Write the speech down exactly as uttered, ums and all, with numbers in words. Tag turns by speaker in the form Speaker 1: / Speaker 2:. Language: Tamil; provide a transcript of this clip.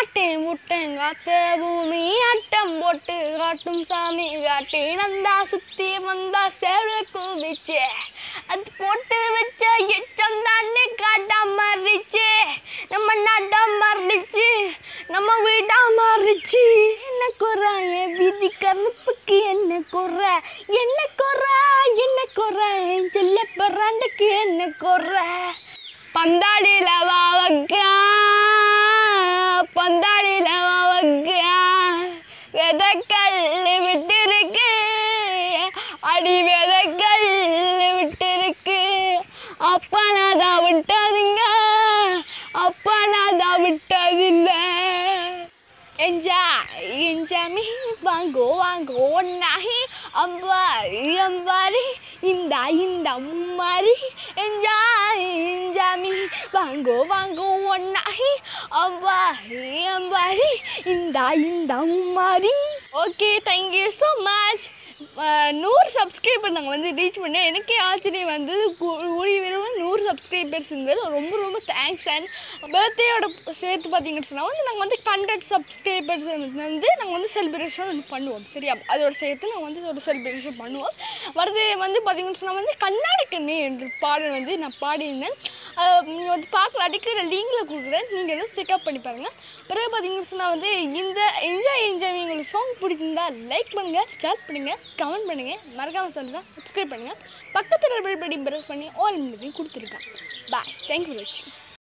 Speaker 1: காட்டே முட்டங்காத்த பூமி ஆட்டம் போட்டு காட்டும் சாமி காட்டி நந்தா சுத்தி வந்தா சேவல குவிச்சு அது போட்டு வச்ச எச்சம் தானே காட்டா மாறிச்சு நம்ம நாட்டா மாறிச்சு நம்ம வீடா மாறிச்சு என்ன குறை என் வீதி கருப்புக்கு என்ன குறை என்ன குறை என்ன குறை என் செல்ல பராண்டுக்கு என்ன குறை பந்தாடியில வாவக்கா பந்தாடியில வாவக்கா விதைக்கல் விட்டிருக்கு அடி விதைக்கல் விட்டிருக்கு அப்பா நான் தான் விட்டதுங்க அப்பா நான் தான் விட்டதில்லை Enjoy, enjoy me, wango, wango, nahi, ambari, ambari, inda, inda, mari, enjoy, enjoy me, wango, wango, nahi, ambari, ambari, inda, inda, mari. Okay, thank you so much. நூறு சப்ஸ்கிரைபர் நாங்கள் வந்து ரீச் பண்ணேன். எனக்கே ஆச்சரியம் வந்து கூடிய விரைவில் நூறு சப்ஸ்கிரைபர்ஸ் இருந்தது. ரொம்ப ரொம்ப தேங்க்ஸ். அண்ட் பர்த்டேயோட சேர்த்து பார்த்தீங்கன்னு சொன்னால் வந்து நாங்கள் வந்து ஹண்ட்ரட் சப்ஸ்கிரைபர்ஸ் வந்து நாங்கள் வந்து செலிப்ரேஷன் ஒன்று பண்ணுவோம். சரியா, அதோட சேர்த்து நாங்கள் வந்து ஒரு செலிப்ரேஷன் பண்ணுவோம். பர்த்டே வந்து பார்த்தீங்கன்னு சொன்னால் வந்து கண்ணாடி கண்ணே என்ற பாடல் வந்து நான் பாடியிருந்தேன். நீங்கள் வந்து பார்க்கல, அடிக்கிற லிங்கில் கொடுக்குறேன், நீங்கள் வந்து செக்அப் பண்ணி பாருங்கள். பிறகு பார்த்தீங்கன்னு சொன்னால் வந்து இந்த என்ஜாய் என்ஜாய் உங்களுக்கு சாங் பிடிச்சிருந்தா லைக் பண்ணுங்கள், ஷேர் பண்ணுங்கள், கமெண்ட் பண்ணுங்கள், மறக்காமல் சொல்லுங்கள், சப்ஸ்கிரைப் பண்ணுங்கள், பக்கத்தில் பெல் பட்டன் பிரஸ் பண்ணி ஆல் மீடியும் கொடுத்துருக்கேன். பாய், தேங்க்யூ ஃபார் வாட்சிங்.